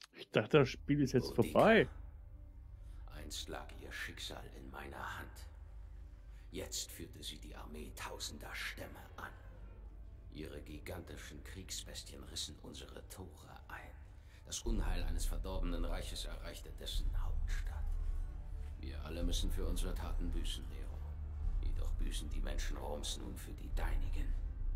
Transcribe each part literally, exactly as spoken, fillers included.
Ich dachte, das Spiel ist jetzt Boudica. vorbei. Einst lag ihr Schicksal in meiner Hand. Jetzt führte sie die Armee tausender Stämme an. Ihre gigantischen Kriegsbestien rissen unsere Tore ein. Das Unheil eines verdorbenen Reiches erreichte dessen Hauptstadt. Wir alle müssen für unsere Taten büßen, Nero. Jedoch büßen die Menschen Roms nun für die deinigen.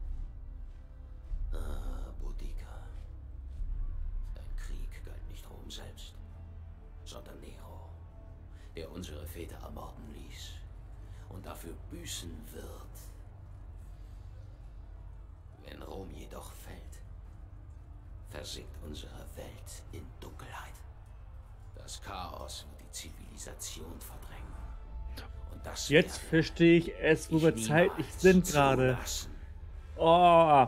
Ah, Boudica. Dein Krieg galt nicht Rom selbst, sondern Nero, der unsere Väter ermorden ließ und dafür büßen wird. Wenn Rom jedoch fällt, versinkt unsere Welt in Dunkelheit. Das Chaos wird die Zivilisation verdrängen. Und das Jetzt werde verstehe ich es, wo wir ich zeitlich niemals sind gerade. zulassen. Oh.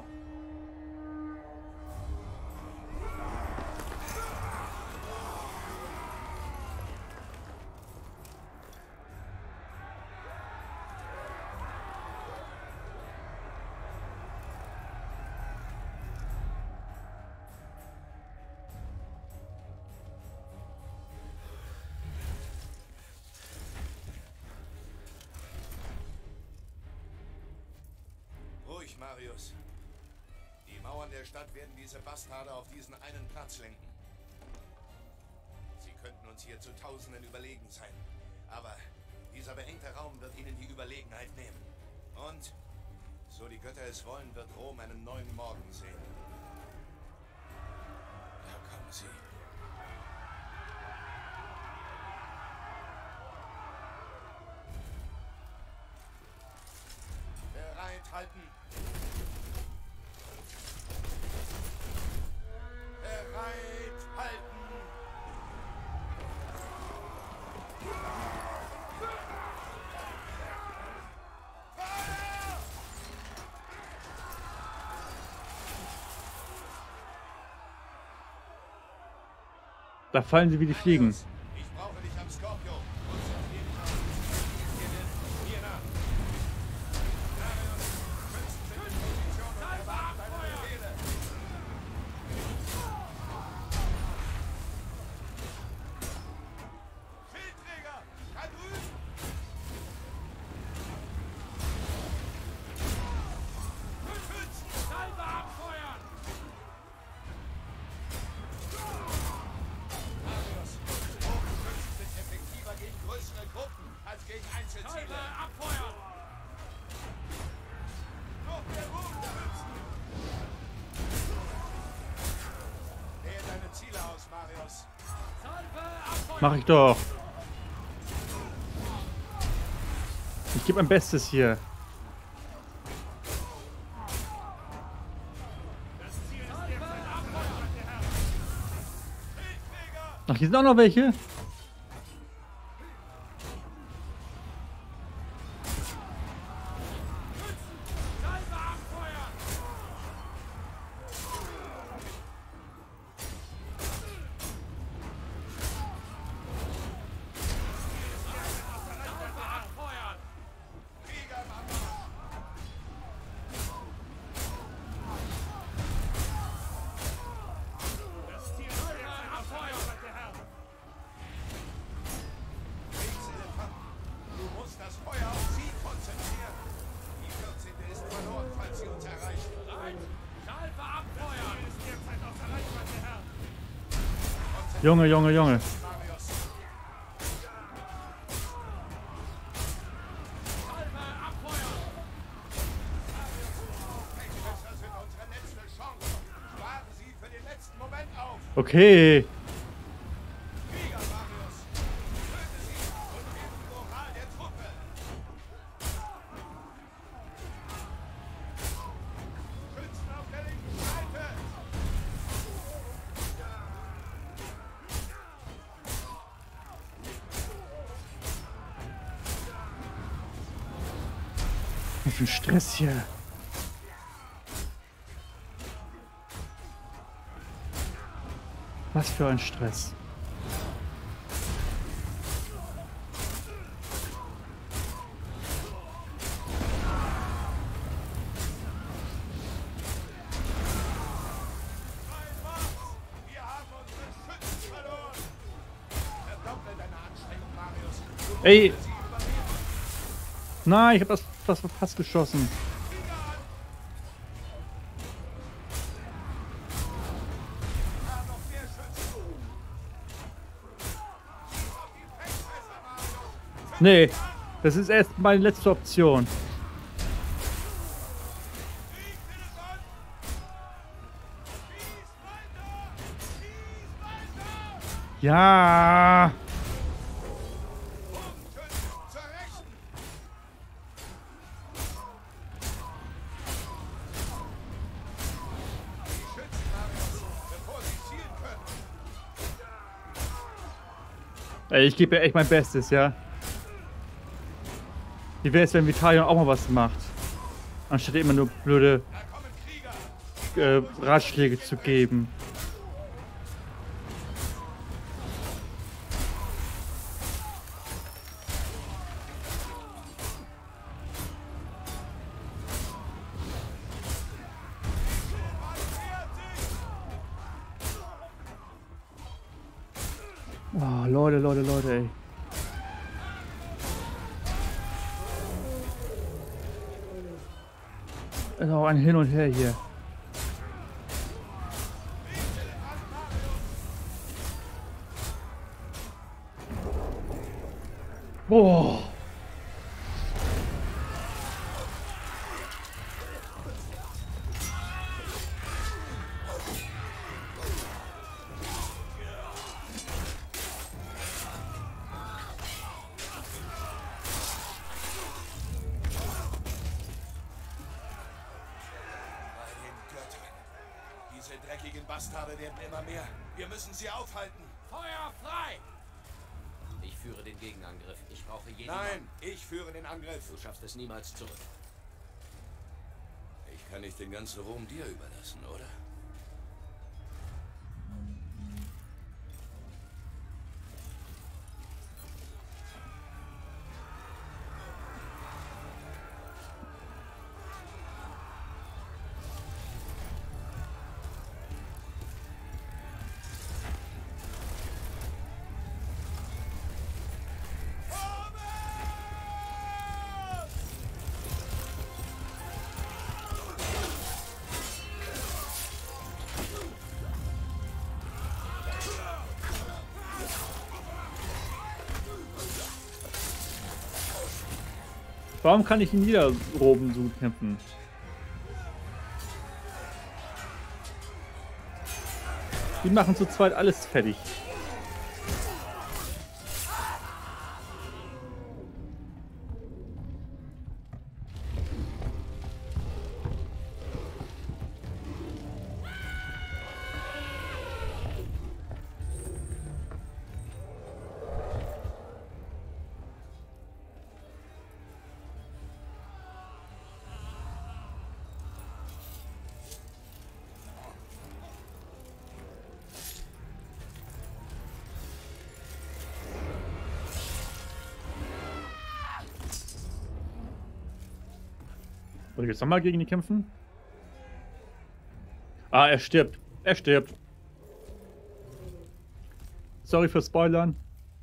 Ruhig, Marius. Die Mauern der Stadt werden diese Bastarde auf diesen einen Platz lenken. Sie könnten uns hier zu Tausenden überlegen sein. Aber dieser beengte Raum wird ihnen die Überlegenheit nehmen. Und, so die Götter es wollen, wird Rom einen neuen Morgen sehen. Da kommen sie. Bereit halten. Bereit halten. Da fallen sie wie die Fliegen. Marius, ich brauche dich am Skorpio. Konzentrier dich auf die Ziele. Hier nach. Marius, Schützen sind in Position und erwarten deine Befehle. Schildträger, da drüben! Schützen, Salve abfeuern! Marius, Bogenschützen sind effektiver gegen größere Gruppen als gegen Einzelziele. Salve abfeuern! Noch der Bogenschützen! Wähle deine Ziele aus, Marius. Salve abfeuern! Mach ich doch. Ich gebe mein Bestes hier. Ach, hier sind auch noch welche. Du musst das Feuer auf sie konzentrieren. Die vierzehnte ist verloren, falls sie uns erreichen. Salve abfeuern! Ist derzeit außer Reichweite, Herr! Junge, Junge, Junge. Marius. Salve abfeuern! Feldschützer sind unsere letzte Chance. Sparen sie für den letzten Moment auf. Okay. Krieger, Marius. Töte sie und gib die Moral der Truppe. Schützen auf der linken Seite. Was für ein Stress hier. Was für ein Stress. Wir haben unsere Schützen Ey! Nein, ich hab das, das fast geschossen. Nee, das ist erst meine letzte Option. Ja. Ey, ich gebe ja echt mein Bestes, ja. Wie wäre es, wenn Vitalion auch mal was macht? Anstatt immer nur blöde äh, Ratschläge zu geben. Oh, Leute, Leute, Leute, ey. Ist auch ein Hin und Her hier. Boah. Diese dreckigen Bastarde werden immer mehr. Wir müssen sie aufhalten. Feuer frei! Ich führe den Gegenangriff. Ich brauche jeden Nein, Mann. ich führe den Angriff. Du schaffst es niemals zurück. Ich kann nicht den ganzen Ruhm dir überlassen, oder? Warum kann ich ihn niederroben so kämpfen? Die machen zu zweit alles fertig. Soll ich jetzt nochmal gegen die kämpfen? Ah, er stirbt. Er stirbt. Sorry für Spoilern.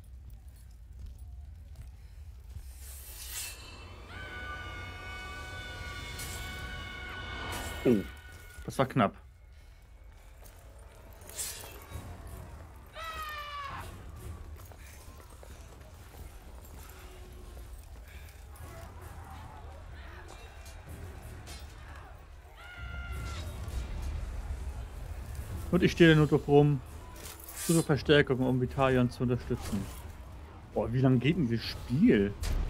Oh, das war knapp. Und ich stehe nur drauf rum, zur Verstärkung, um Vitalion zu unterstützen. Boah, wie lange geht denn dieses Spiel?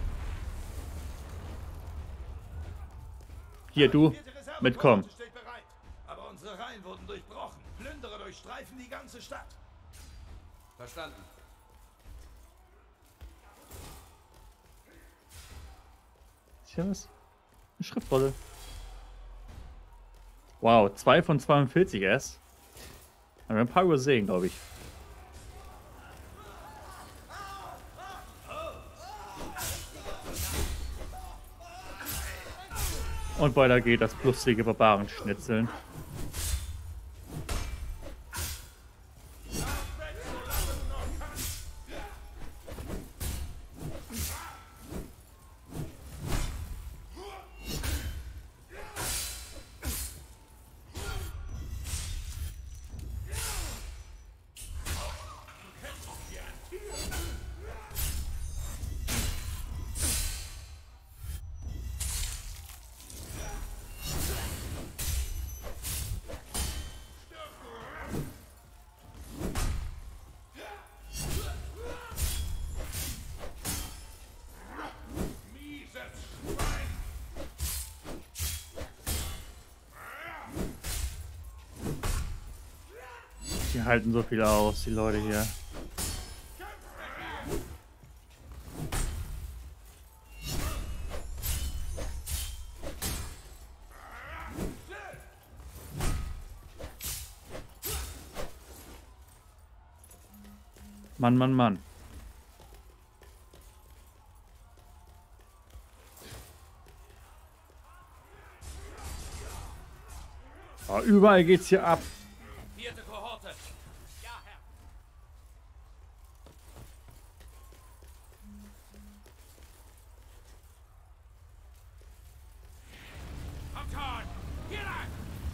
Hier, du, mitkommen. Steht bereit. Aber unsere Reihen wurden durchbrochen. Plünderer durchstreifen die ganze Stadt. Verstanden. Ist ja was? Eine Schriftrolle. Wow, zwei von zweiundvierzig erst. Haben wir ein paar übersehen, glaube ich. Und weiter geht das lustige Barbarenschnitzeln. Die halten so viel aus, die Leute hier. Mann, Mann, Mann. Oh, überall geht's hier ab. Vierte Kohorte. Ja, Herr. Kommt schon. Hier lang.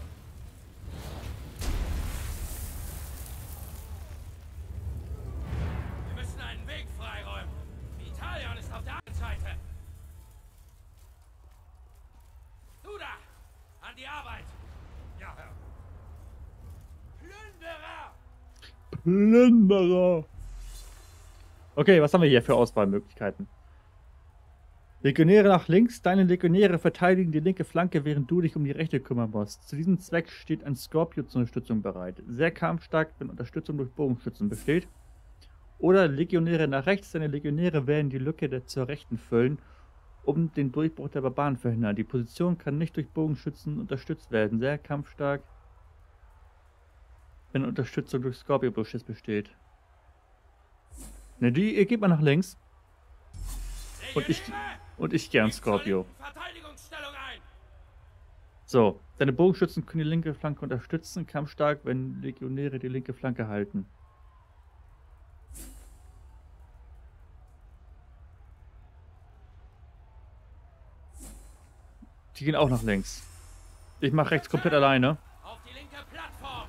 Wir müssen einen Weg freiräumen. Vitalion ist auf der anderen Seite. Du da. An die Arbeit. Ja, Herr. Plünderer! Plünderer. Okay, was haben wir hier für Auswahlmöglichkeiten? Legionäre nach links. Deine Legionäre verteidigen die linke Flanke, während du dich um die rechte kümmern musst. Zu diesem Zweck steht ein Scorpio zur Unterstützung bereit. Sehr kampfstark, wenn Unterstützung durch Bogenschützen besteht. Oder Legionäre nach rechts. Deine Legionäre werden die Lücke der zur Rechten füllen, um den Durchbruch der Barbaren zu verhindern. Die Position kann nicht durch Bogenschützen unterstützt werden. Sehr kampfstark, wenn Unterstützung durch Scorpio Bushes besteht. Ne, die ihr geht mal nach links. Und ich und ich gern Scorpio. Verteidigungsstellung ein. So, deine Bogenschützen können die linke Flanke unterstützen, kampfstark, wenn Legionäre die linke Flanke halten. Die gehen auch nach links. Ich mache rechts komplett alleine. Auf die linke Plattform.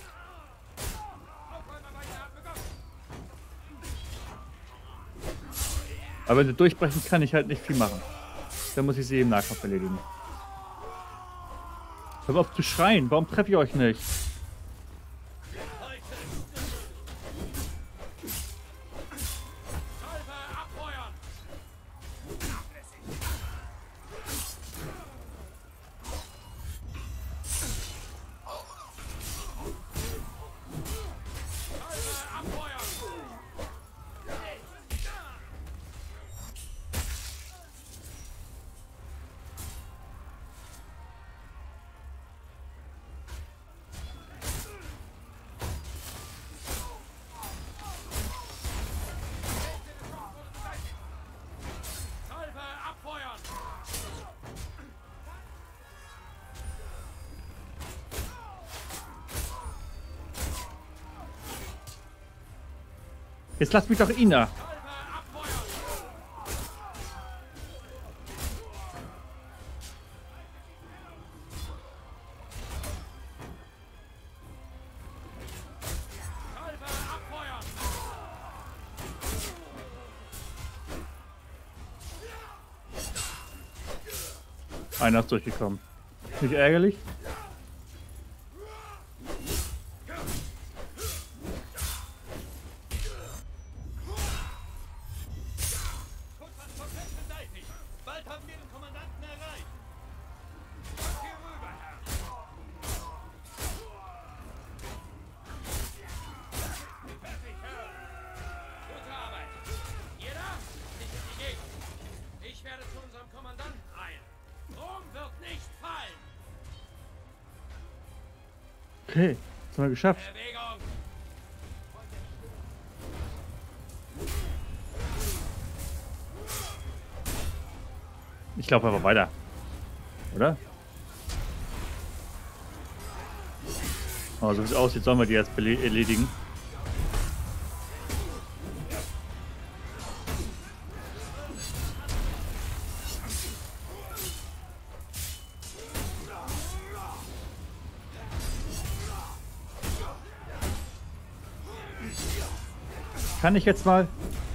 Aber wenn sie durchbrechen, kann ich halt nicht viel machen. Dann muss ich sie im Nahkampf erledigen. Hör auf zu schreien, warum treffe ich euch nicht? Jetzt lasst mich doch ihn da. Einer ist durchgekommen. Nicht ärgerlich? Okay, das haben wir geschafft. Ich laufe aber weiter. Oder? Oh, so wie es aussieht, sollen wir die jetzt erledigen. Kann ich jetzt mal...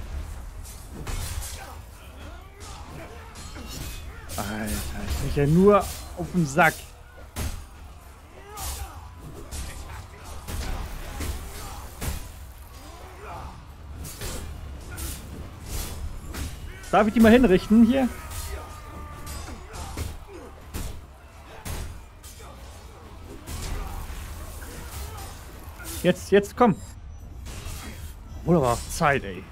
Alter, ich bin ja nur auf dem Sack. Darf ich die mal hinrichten hier? Jetzt, jetzt, komm. Wurde aber auch Zeit, ey.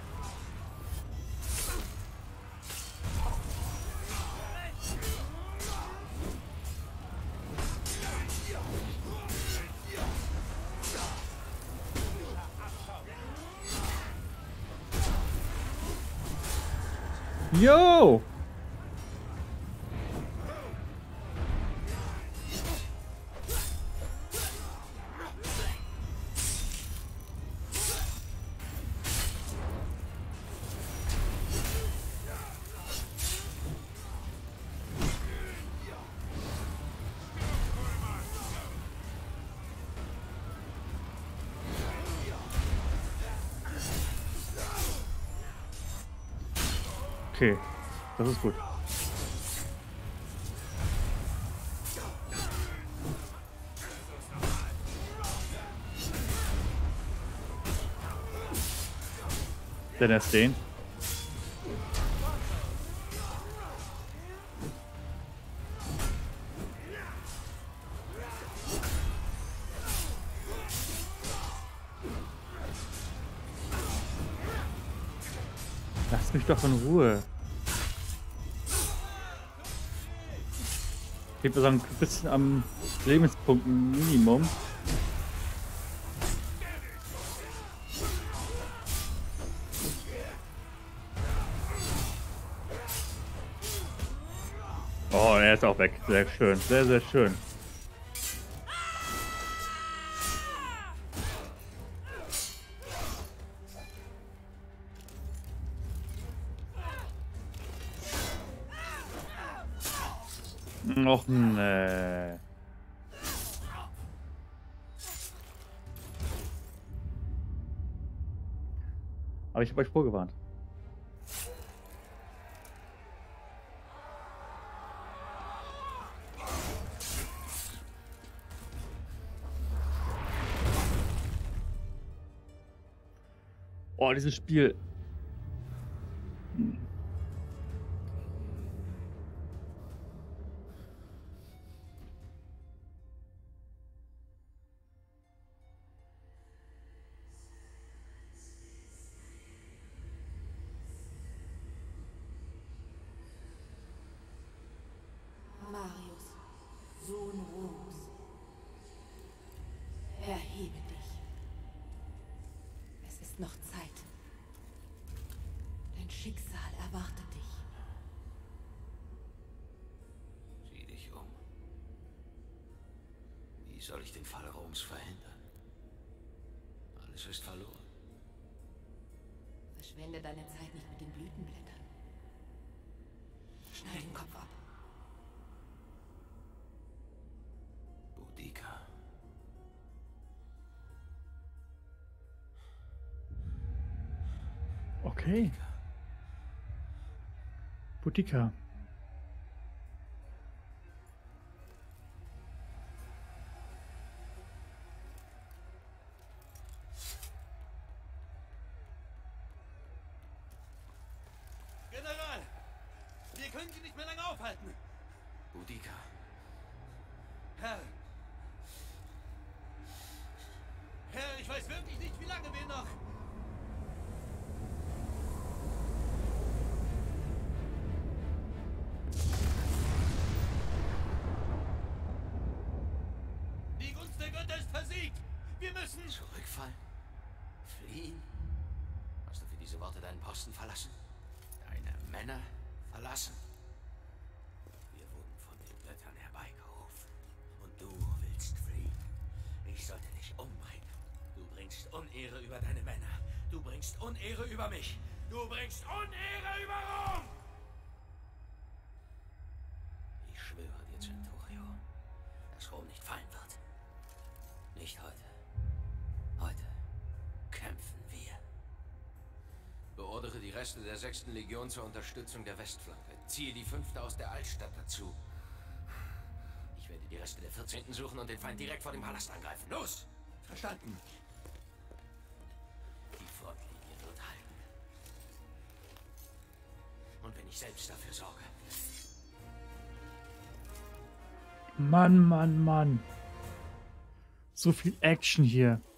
Yo! Okay, das ist gut. Denn erst den. Lass mich doch in Ruhe. Ich bin so ein bisschen am Lebenspunkten-Minimum. Oh, er ist auch weg. Sehr schön. Sehr, sehr schön. Och, nee. Aber ich habe euch vorgewarnt. Oh, dieses Spiel. Marius, Sohn Roms, erhebe dich. Es ist noch Zeit. Dein Schicksal erwartet dich. Sieh dich um. Wie soll ich den Fall Roms verhindern? Alles ist verloren. Verschwende deine Zeit nicht mit den Blütenblättern. Schneid den Kopf ab. Boudica. Okay. Boudica. General! Wir können Sie nicht mehr lange aufhalten! Boudica. Herr! Herr, ich weiß wirklich nicht, wie lange wir noch... Die Gunst der Götter ist versiegt! Wir müssen... Zurückfallen? Fliehen? Hast du für diese Worte deinen Posten verlassen? Deine Männer verlassen? Wir wurden von den Göttern herbeigerufen. Und du willst fliehen. Ich sollte dich umbringen. Du bringst Unehre über deine Männer. Du bringst Unehre über mich. Du bringst Unehre über Rom! Ich schwöre dir, Centurio, dass Rom nicht fallen wird. Nicht heute. Heute kämpfen wir. Beordere die Reste der sechsten Legion zur Unterstützung der Westflanke. Ziehe die fünfte aus der Altstadt dazu. Ich werde die Reste der vierzehnten suchen und den Feind direkt vor dem Palast angreifen. Los! Verstanden. Die Frontlinie wird halten. Und wenn ich selbst dafür sorge. Mann, Mann, Mann. So viel Action hier.